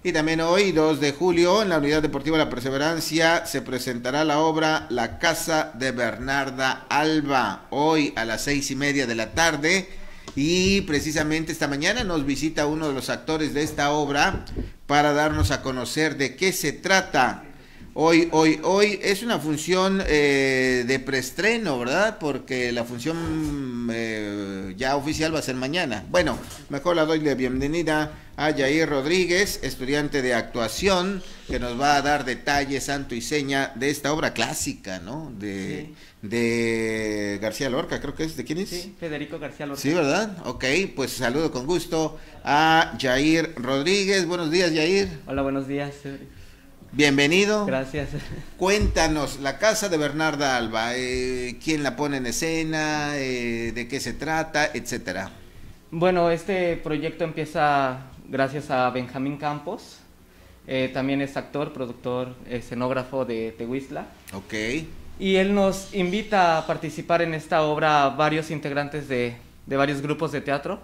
Y también hoy, 2 de julio, en la Unidad Deportiva La Perseverancia se presentará la obra La Casa de Bernarda Alba, hoy a las 6:30 de la tarde. Y precisamente esta mañana nos visita uno de los actores de esta obra para darnos a conocer de qué se trata. Hoy es una función de preestreno, ¿verdad? Porque la función ya oficial va a ser mañana. Bueno, mejor la doy la bienvenida a Yair Rodríguez, estudiante de actuación, que nos va a dar detalles, santo y seña, de esta obra clásica, ¿no? De García Lorca, creo que es. ¿De quién es? Sí, Federico García Lorca. Sí, ¿verdad? Ok, pues saludo con gusto a Yair Rodríguez. Buenos días, Yair. Hola, buenos días. Bienvenido. Gracias. Cuéntanos, La Casa de Bernarda Alba, ¿quién la pone en escena? ¿De qué se trata? Etcétera. Bueno, este proyecto empieza gracias a Benjamín Campos. También es actor, productor, escenógrafo de Tehuistla. Ok. Y él nos invita a participar en esta obra a varios integrantes de varios grupos de teatro.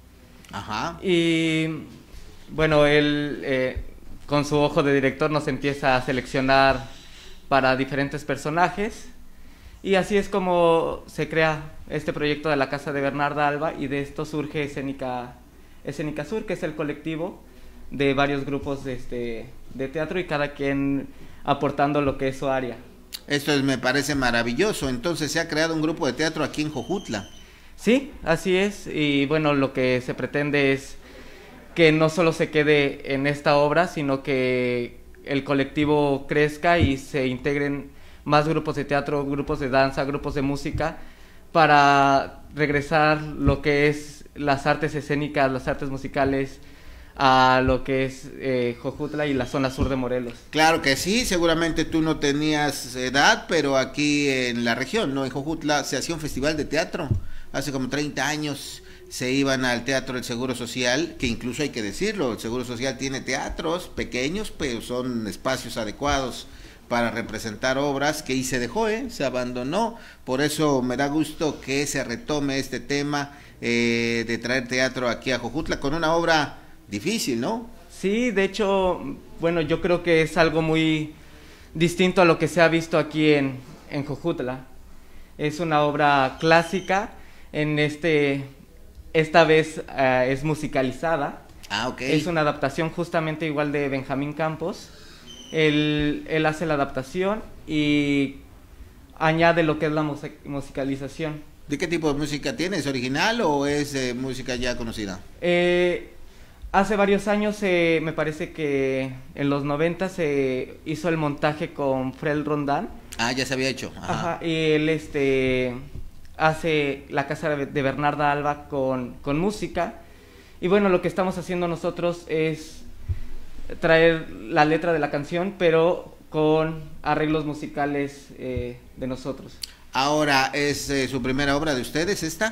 Ajá. Y bueno, él con su ojo de director nos empieza a seleccionar para diferentes personajes. Y así es como se crea este proyecto de La Casa de Bernarda Alba, y de esto surge Escénica Sur, que es el colectivo de varios grupos de teatro, y cada quien aportando lo que es su área. Esto me parece maravilloso. Entonces se ha creado un grupo de teatro aquí en Jojutla. Sí, así es. Y bueno, lo que se pretende es que no solo se quede en esta obra, sino que el colectivo crezca y se integren más grupos de teatro, grupos de danza, grupos de música, para regresar lo que es las artes escénicas, las artes musicales, a lo que es Jojutla y la zona sur de Morelos. Claro que sí, seguramente tú no tenías edad, pero aquí en la región, ¿no? En Jojutla se hacía un festival de teatro hace como 30 años. Se iban al Teatro del Seguro Social, que incluso hay que decirlo, el Seguro Social tiene teatros pequeños, pero son espacios adecuados para representar obras, que ahí se dejó, se abandonó. Por eso me da gusto que se retome este tema de traer teatro aquí a Jojutla con una obra difícil, ¿no? Sí, de hecho, bueno, yo creo que es algo muy distinto a lo que se ha visto aquí en Jojutla. Es una obra clásica, esta vez es musicalizada. Ah, ok. Es una adaptación justamente igual de Benjamín Campos. Él hace la adaptación y añade lo que es la musicalización. ¿De qué tipo de música tiene? ¿Es original o es música ya conocida? Hace varios años, me parece que en los 90 se hizo el montaje con Fred Rondán. Ah, ya se había hecho. Ajá, y él hace La Casa de Bernarda Alba con música. Y bueno, lo que estamos haciendo nosotros es traer la letra de la canción, pero con arreglos musicales de nosotros. Ahora, ¿es su primera obra de ustedes esta?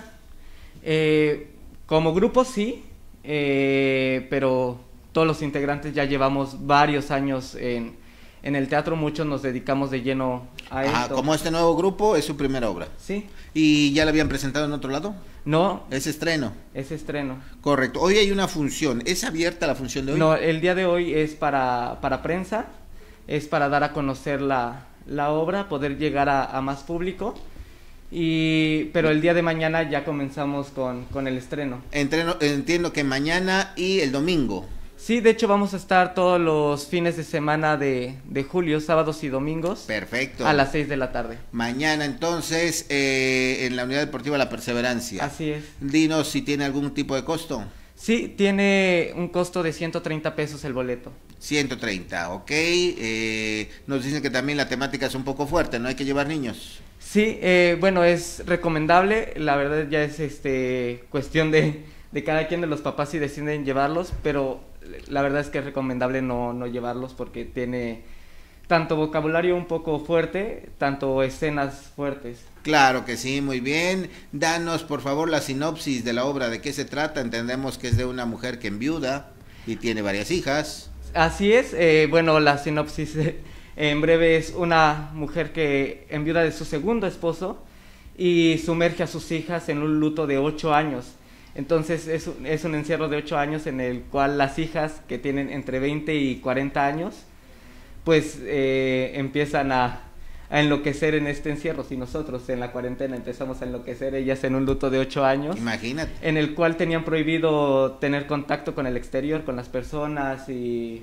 Como grupo sí, pero todos los integrantes ya llevamos varios años en el teatro, muchos nos dedicamos de lleno a esto. Como este nuevo grupo es su primera obra. Sí. ¿Y ya la habían presentado en otro lado? No. Es estreno. Es estreno. Correcto. Hoy hay una función. ¿Es abierta la función de hoy? No, el día de hoy es para prensa, es para dar a conocer la obra, poder llegar a más público. Pero el día de mañana ya comenzamos con el estreno. Entiendo que mañana y el domingo. Sí, de hecho vamos a estar todos los fines de semana de julio, sábados y domingos. Perfecto. A las 6 de la tarde. Mañana entonces en la Unidad Deportiva La Perseverancia. Así es. Dinos si tiene algún tipo de costo. Sí, tiene un costo de 130 pesos el boleto. 130, ok. Nos dicen que también la temática es un poco fuerte, ¿no? Hay que llevar niños. Sí, bueno, es recomendable, la verdad ya es cuestión de cada quien, de los papás, si deciden llevarlos, pero la verdad es que es recomendable no llevarlos porque tiene tanto vocabulario un poco fuerte, tanto escenas fuertes. Claro que sí, muy bien. Danos por favor la sinopsis de la obra, ¿de qué se trata? Entendemos que es de una mujer que enviuda y tiene varias hijas. Así es, bueno, la sinopsis en breve es una mujer que enviuda de su segundo esposo y sumerge a sus hijas en un luto de 8 años. Entonces es un encierro de 8 años en el cual las hijas que tienen entre 20 y 40 años, pues empiezan a enloquecer en este encierro. Si nosotros en la cuarentena empezamos a enloquecer, ellas en un luto de 8 años. Imagínate. En el cual tenían prohibido tener contacto con el exterior, con las personas y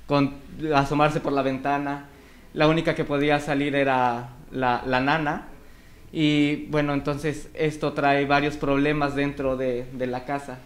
asomarse por la ventana. La única que podía salir era la nana. Y bueno, entonces esto trae varios problemas dentro de la casa.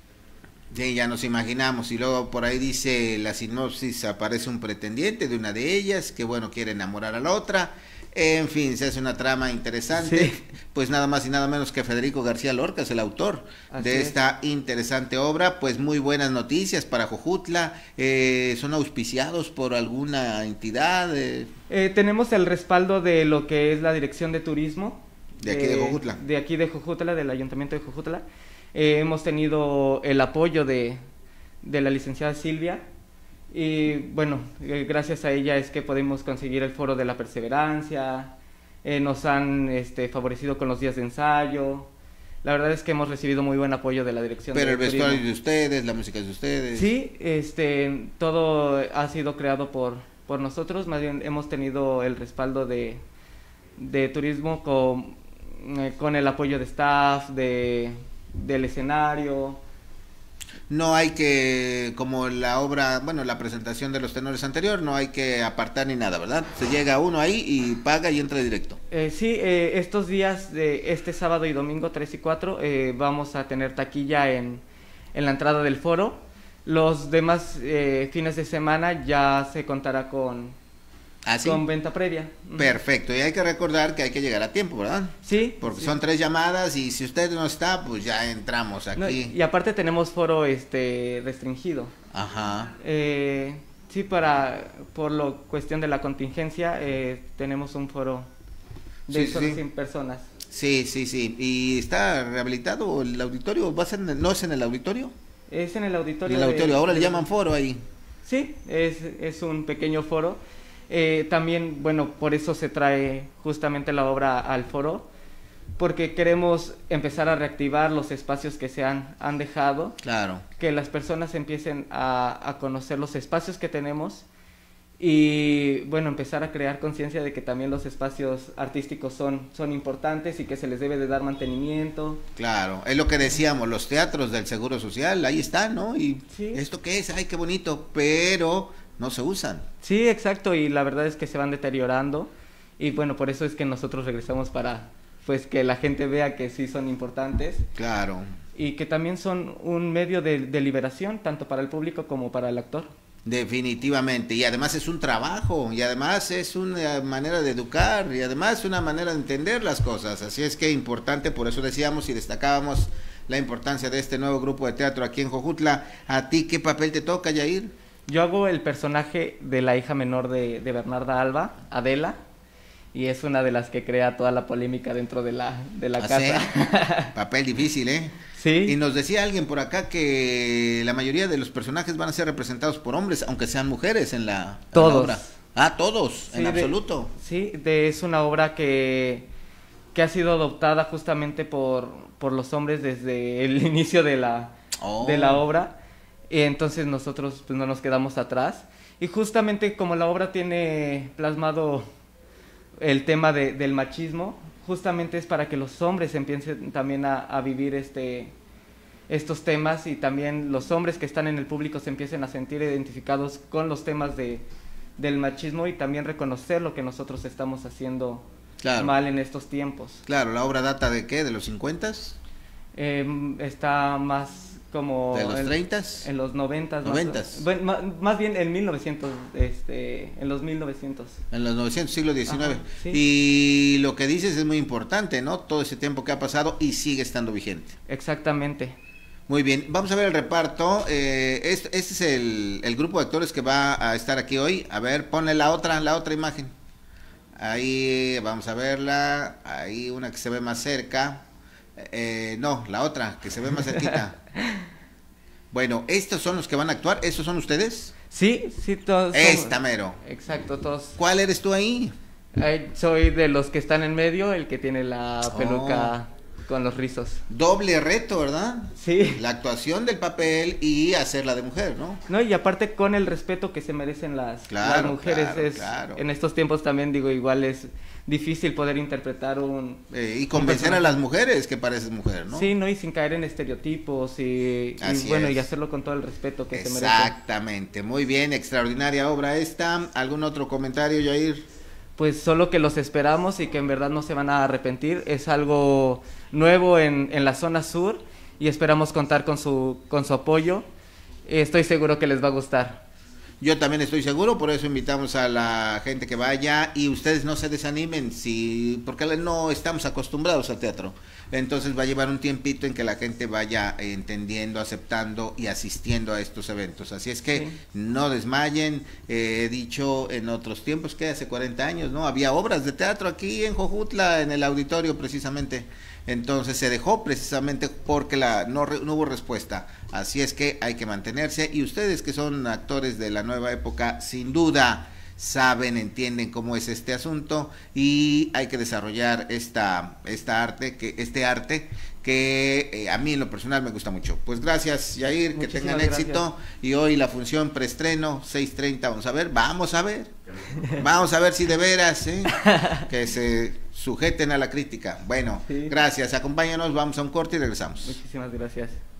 Sí, ya nos imaginamos. Y luego por ahí dice la sinopsis, aparece un pretendiente de una de ellas que bueno, quiere enamorar a la otra. En fin, se hace una trama interesante. Sí. Pues nada más y nada menos que Federico García Lorca es el autor de esta interesante obra. Pues muy buenas noticias para Jojutla. ¿Son auspiciados por alguna entidad? Tenemos el respaldo de lo que es la Dirección de Turismo. ¿De aquí de Jojutla? De aquí de Jojutla, del Ayuntamiento de Jojutla. Hemos tenido el apoyo de la licenciada Silvia. Y bueno, gracias a ella es que podemos conseguir el foro de la perseverancia, nos han favorecido con los días de ensayo. La verdad es que hemos recibido muy buen apoyo de la dirección. Pero el vestuario de ustedes, la música es de ustedes. Sí, todo ha sido creado por nosotros, más bien hemos tenido el respaldo de turismo con el apoyo de staff, del escenario. No hay que, como la obra, bueno, la presentación de los tenores anterior, no hay que apartar ni nada, ¿verdad? Se llega uno ahí y paga y entra directo. Sí, estos días de este sábado y domingo 3 y 4 vamos a tener taquilla en la entrada del foro. Los demás fines de semana ya se contará con venta previa. Perfecto, y hay que recordar que hay que llegar a tiempo, ¿verdad? Sí. Porque son 3 llamadas y si usted no está, pues ya entramos aquí. No, y aparte tenemos foro restringido. Ajá. Sí, por la cuestión de la contingencia, tenemos un foro de solo 100 personas. Sí. ¿Y está rehabilitado el auditorio? ¿No es en el auditorio? Es en el auditorio. En el auditorio, ahora le llaman foro ahí. Sí, es un pequeño foro. También, bueno, por eso se trae justamente la obra al foro, porque queremos empezar a reactivar los espacios que se han dejado. Claro. Que las personas empiecen a conocer los espacios que tenemos y, bueno, empezar a crear conciencia de que también los espacios artísticos son importantes y que se les debe de dar mantenimiento. Claro, es lo que decíamos, los teatros del Seguro Social, ahí están, ¿no? Y sí. ¿Esto qué es? Ay, qué bonito, pero no se usan. Sí, exacto, y la verdad es que se van deteriorando y bueno, por eso es que nosotros regresamos para pues que la gente vea que sí son importantes. Claro. Y que también son un medio de liberación tanto para el público como para el actor. Definitivamente, y además es un trabajo, y además es una manera de educar, y además una manera de entender las cosas, así es que importante, por eso decíamos y destacábamos la importancia de este nuevo grupo de teatro aquí en Jojutla. ¿A ti qué papel te toca, Yair? Yo hago el personaje de la hija menor de Bernarda Alba, Adela, y es una de las que crea toda la polémica dentro de la casa. ¿Sí? Papel difícil, ¿eh? Sí. Y nos decía alguien por acá que la mayoría de los personajes van a ser representados por hombres, aunque sean mujeres en la obra. Ah, todos, sí, en absoluto. Sí, es una obra que ha sido adoptada justamente por los hombres desde el inicio de la obra. Y entonces nosotros pues no nos quedamos atrás. Y justamente como la obra tiene plasmado el tema del machismo, justamente es para que los hombres empiecen también a vivir estos temas y también los hombres que están en el público se empiecen a sentir identificados con los temas del machismo y también reconocer lo que nosotros estamos haciendo mal en estos tiempos. Claro, ¿la obra data de qué? ¿De los 50s? Está más como... ¿De los 30s? En los 90s. 90s. Bueno, más bien en 1900, en los 1900. En los 900, siglo XIX. Ajá, sí. Y lo que dices es muy importante, ¿no? Todo ese tiempo que ha pasado y sigue estando vigente. Exactamente. Muy bien, vamos a ver el reparto. Este es el grupo de actores que va a estar aquí hoy. A ver, ponle la otra imagen. Ahí, vamos a verla. Ahí una que se ve más cerca. No, la otra, que se ve más cerquita. Bueno, ¿estos son los que van a actuar? ¿Estos son ustedes? Sí, todos. Esta mero. Exacto, todos. ¿Cuál eres tú ahí? Soy de los que están en medio, el que tiene la peluca con los rizos. Doble reto, ¿verdad? Sí. La actuación del papel y hacerla de mujer, ¿no? No, y aparte con el respeto que se merecen las mujeres. Claro. En estos tiempos también, digo, igual es difícil poder interpretar y convencer a las mujeres que pareces mujer, ¿no? Sí, ¿no? Y sin caer en estereotipos y bueno, y hacerlo con todo el respeto que se merece. Exactamente, muy bien, extraordinaria obra esta. ¿Algún otro comentario, Yair? Pues solo que los esperamos y que en verdad no se van a arrepentir. Es algo nuevo en la zona sur y esperamos contar con su apoyo. Estoy seguro que les va a gustar. Yo también estoy seguro, por eso invitamos a la gente que vaya y ustedes no se desanimen, porque no estamos acostumbrados al teatro. Entonces va a llevar un tiempito en que la gente vaya entendiendo, aceptando y asistiendo a estos eventos. Así es que no desmayen. He dicho en otros tiempos que hace 40 años, ¿no? Había obras de teatro aquí en Jojutla, en el auditorio precisamente. Entonces se dejó precisamente porque no hubo respuesta. Así es que hay que mantenerse y ustedes que son actores de la nueva época, sin duda saben, entienden cómo es este asunto y hay que desarrollar este arte que a mí en lo personal me gusta mucho. Pues gracias, Yair, que tengan éxito. Y hoy la función preestreno 6:30, vamos a ver si de veras que se sujeten a la crítica. Bueno, gracias, acompáñanos, vamos a un corte y regresamos. Muchísimas gracias.